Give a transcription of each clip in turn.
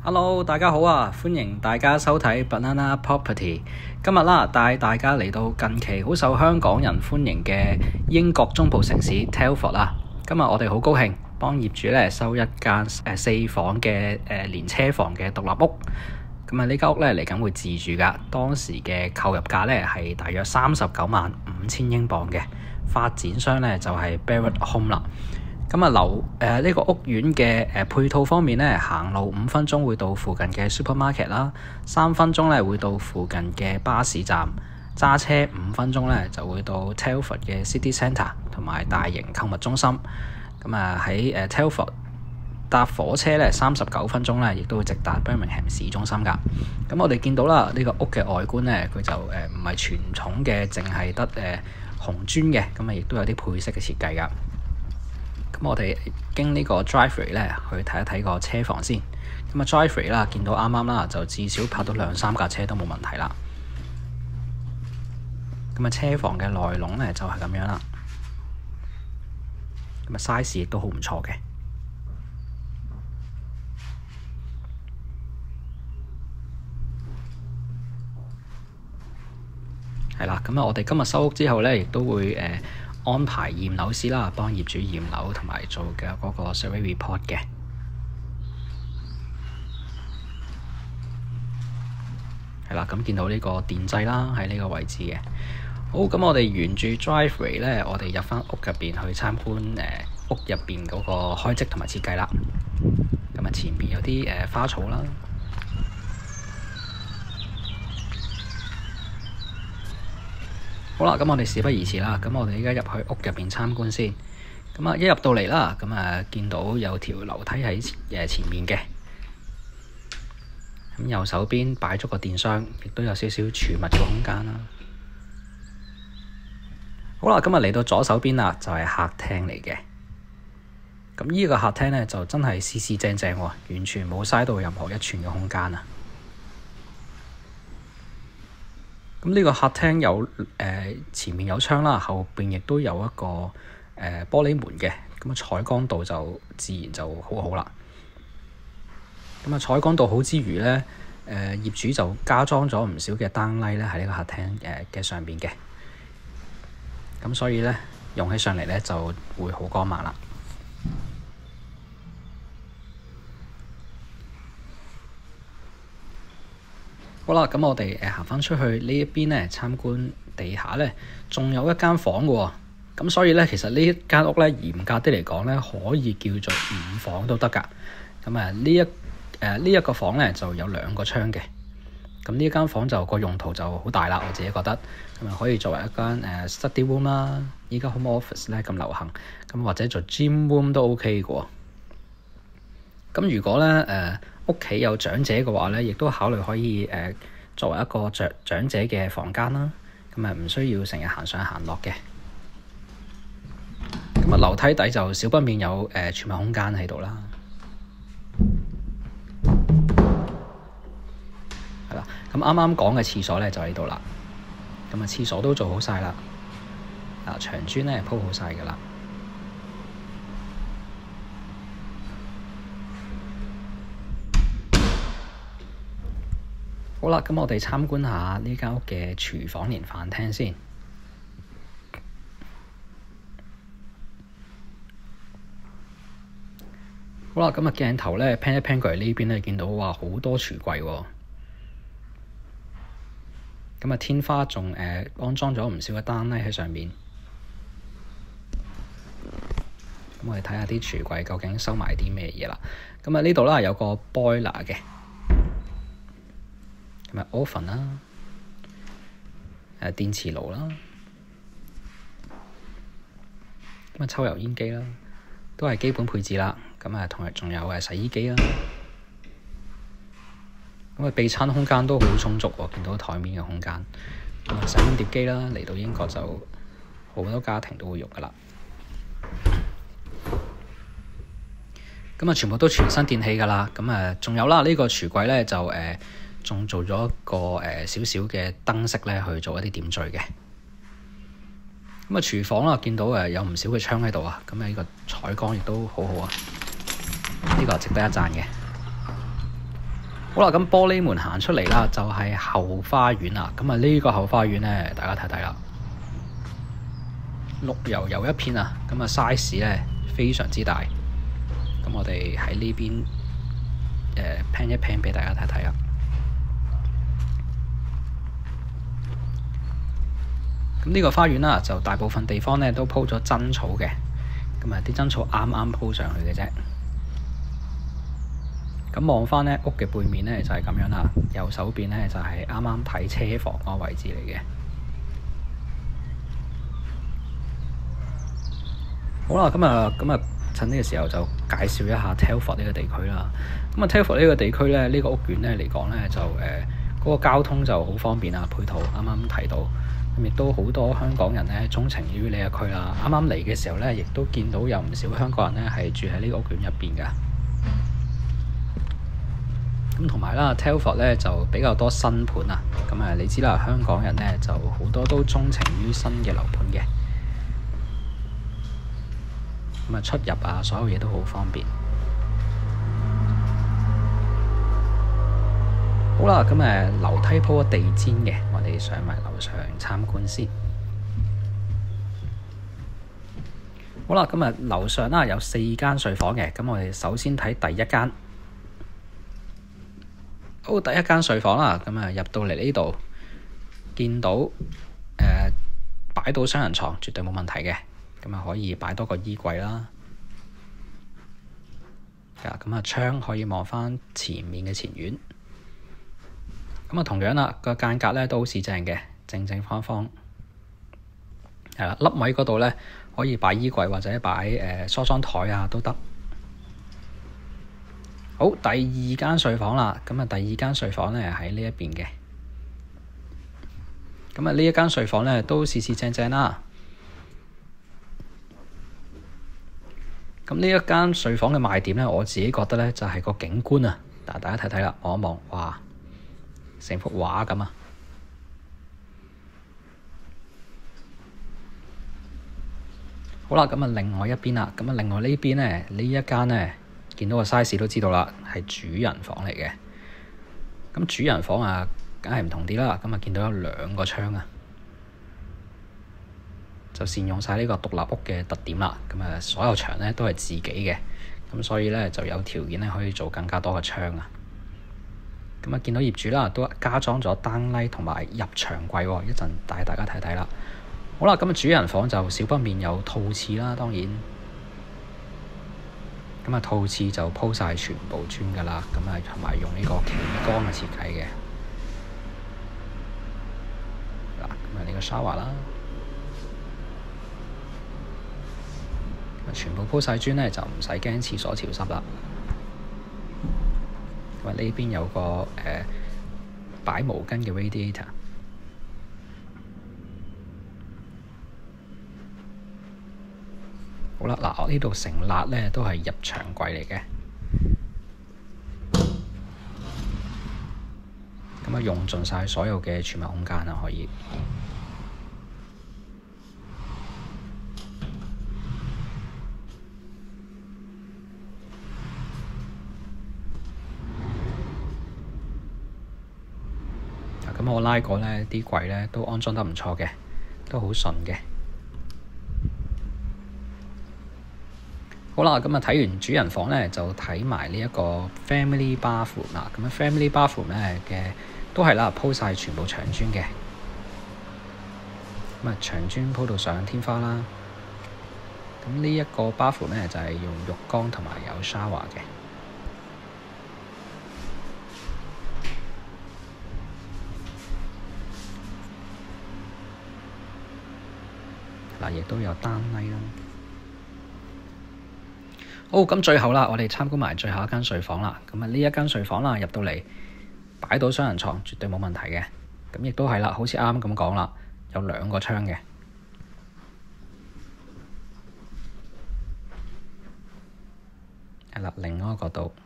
Hello， 大家好啊！歡迎大家收睇 Banana Property。今日啦，帶大家嚟到近期好受香港人歡迎嘅英國中部城市 Telford 啦。今日我哋好高興幫業主咧收一間4房嘅連車房嘅獨立屋。咁啊，呢間屋咧嚟緊會自住噶。當時嘅購入價咧係大約395000英鎊嘅。發展商咧就係 Barratt Home 啦。咁啊，呢個屋苑嘅配套方面咧，行路5分鐘會到附近嘅 supermarket 啦，3分鐘咧會到附近嘅巴士站，揸車5分鐘咧就會到 Telford 嘅 City Centre 同埋大型購物中心。咁啊喺Telford 搭火車咧39分鐘咧，亦都會直達 Birmingham 市中心㗎。咁我哋見到啦，呢個屋嘅外觀咧，佢就唔係傳統嘅，淨係得紅磚嘅，咁啊亦都有啲配色嘅設計㗎。咁我哋經呢個 driveway 咧去睇一睇個車房先。咁啊 driveway 啦，見到啱啱啦，就至少泊到2-3架車都冇問題啦。咁啊車房嘅內籠咧就係咁樣啦。咁啊 size 亦都好唔錯嘅。係啦，咁啊我哋今日收屋之後咧，亦都會安排驗樓師啦，幫業主驗樓同埋做嘅嗰個 survey report 嘅。係啦，咁見到呢個電掣啦，喺呢個位置嘅。好，咁我哋沿住 driveway 咧，我哋入返屋入邊去參觀屋入邊嗰個開則同埋設計啦。咁啊，前面有啲花草啦。好啦，咁我哋事不宜遲啦，咁我哋而家入去屋入邊參觀先。咁啊，一入到嚟啦，咁啊見到有條樓梯喺前面嘅。咁右手邊擺咗個電箱，亦都有少少儲物嘅空間啦。好啦，今日嚟到左手邊啦，就係客廳嚟嘅。咁呢個客廳咧就真係四正正喎，完全冇嘥到任何一寸嘅空間啊！咁呢個客廳有前面有窗啦，後邊亦都有一個玻璃門嘅，咁啊採光度就自然就好好啦。咁啊採光度好之餘咧，業主就加裝咗唔少嘅 downlight 咧喺呢個客廳嘅上邊嘅，咁所以咧用起上嚟咧就會好光猛啦。好啦，咁我哋行返出去呢一邊咧參觀地下咧，仲有一間房嘅喎。咁所以咧，其實呢一間屋咧嚴格啲嚟講咧，可以叫做5房都得㗎。咁啊呢一個房咧就有2個窗嘅。咁呢間房就個用途就好大啦，我自己覺得。咁啊可以作為一間study room 啦，依家 home office 咧咁流行，咁或者做 gym room 都 OK 嘅喎。咁如果咧屋企有長者嘅話咧，亦都考慮可以作為一個長者嘅房間啦。咁啊唔需要成日行上行落嘅。咁啊樓梯底就少不免有儲物空間喺度啦。係啦，咁啱啱講嘅廁所咧就喺度啦。咁啊廁所都做好晒啦。牆磚咧鋪好晒㗎啦。好啦，咁我哋參觀下呢間屋嘅廚房連飯廳先。好啦，咁啊鏡頭咧 pan 一 pan 過嚟呢邊咧，見到哇好多櫥櫃喎。咁啊天花仲安裝咗唔少嘅downlight喺上面。咁我哋睇下啲櫥櫃究竟收埋啲咩嘢啦。咁啊呢度啦有個 boiler 嘅。咁啊 oven 啦，電磁爐啦，咁啊抽油煙機啦，都係基本配置啦。咁啊同埋仲有洗衣機啦。咁啊備餐空間都好充足喎，見到台面嘅空間。咁啊洗碗碟機啦，嚟到英國就好多家庭都會用噶啦。咁啊全部都全新電器噶啦。咁啊仲有啦，呢個櫥櫃咧就仲做咗一個少少嘅燈飾咧，去做一啲點綴嘅。咁啊，廚房啦，見到有唔少嘅窗喺度啊，咁啊呢個採光亦都好好啊，呢個值得一讚嘅。 好啦，咁玻璃門行出嚟啦，就係後花園啦。咁啊，呢個後花園咧，大家睇睇啦，綠油油一片啊。咁啊，size 咧非常之大。咁我哋喺呢邊pan 一 pan 俾大家睇睇啊。咁呢個花園啦，就大部分地方咧都鋪咗真草嘅。咁啊，啲真草啱啱鋪上去嘅啫。咁望翻咧屋嘅背面咧就係咁樣啦，右手邊咧就係啱啱睇車房嗰個位置嚟嘅。好啦，咁啊，趁呢個時候就介紹一下 Telford 呢個地區啦。咁啊 Telford 呢個地區咧，呢個屋苑咧嚟講咧就嗰個交通就好方便啊，配套啱啱提到，咁亦都好多香港人咧鍾情於呢一區啦。啱啱嚟嘅時候咧，亦都見到有唔少香港人咧係住喺呢個屋苑入邊㗎。咁同埋啦 Telford 咧就比較多新盤啊。咁你知啦，香港人咧就好多都鍾情於新嘅樓盤嘅。咁啊，出入啊，所有嘢都好方便。好啦，咁樓梯鋪咗地氈嘅，我哋上埋樓上參觀先。好啦，咁樓上啦有4間睡房嘅，咁我哋首先睇第一間。好，第一間睡房啦，咁入到嚟呢度，見到擺到雙人床，絕對冇問題嘅。咁可以擺多個衣櫃啦。咁窗可以望翻前面嘅前院。咁同樣啦，個間隔咧都好似正嘅，正正方方。係啦，凹位嗰度咧可以擺衣櫃或者擺梳妝台啊都得。好，第二間睡房啦，咁第二間睡房咧喺呢一邊嘅。咁呢一間睡房咧都四四正正啦。咁呢一間睡房嘅賣點咧，我自己覺得咧就係個景觀啊。嗱，大家睇睇啦，望一望，哇，成幅畫咁啊！好啦，咁另外一邊啦，咁另外呢邊咧，呢一間咧，見到個 size 都知道啦，係主人房嚟嘅。咁主人房啊，梗係唔同啲啦。咁見到有2個窗啊，就善用晒呢個獨立屋嘅特點啦。咁所有牆咧都係自己嘅，咁所以咧就有條件咧可以做更加多嘅窗啊。咁見到業主啦，都加裝咗 downlight 同埋入牆櫃喎，一陣帶大家睇睇啦。好啦，咁主人房就少不免有套廁啦，當然。咁套廁就鋪晒全部磚㗎啦，咁同埋用呢個旗杆嘅設計嘅。嗱，咁呢個 shower 啦。全部鋪晒磚咧，就唔使驚廁所潮濕啦。咁呢邊有個擺毛巾嘅 radiator。好啦，嗱，我呢度成笪咧都係入牆櫃嚟嘅。咁用盡晒所有嘅儲物空間啦，可以。咁我拉過咧啲櫃咧都安裝得唔錯嘅，都好順嘅。好啦，咁睇完主人房咧，就睇埋呢一個 family bathroom 啦。咁family bathroom 咧嘅都係啦，鋪晒全部牆磚嘅。咁牆磚鋪到上天花啦。咁呢一個 bathroom 咧就係用浴缸同埋有 shower 嘅。嗱，亦都有單位啦。好，咁最後啦，我哋參觀埋最後一間睡房啦。咁呢一間睡房啦，入到嚟擺到雙人床，絕對冇問題嘅。咁亦都係啦，好似啱啱咁講啦，有2個窗嘅。係啦，另外一個角度。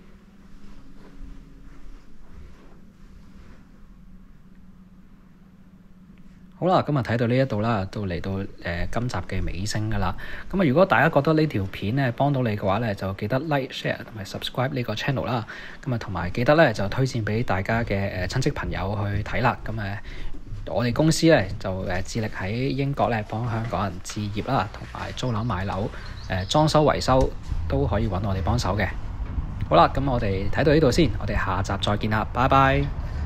好啦，今日睇到呢一度啦，到嚟到今集嘅尾聲噶啦。咁啊，如果大家覺得呢條片咧幫到你嘅話咧，就記得 like、share 同埋 subscribe 呢個 channel 啦。咁啊，同埋記得咧就推薦俾大家嘅親戚朋友去睇啦。咁我哋公司咧就致力喺英國咧幫香港人置業啦，同埋租樓買樓，裝修維修都可以揾我哋幫手嘅。好啦，咁我哋睇到呢度先，我哋下集再見啦，拜拜。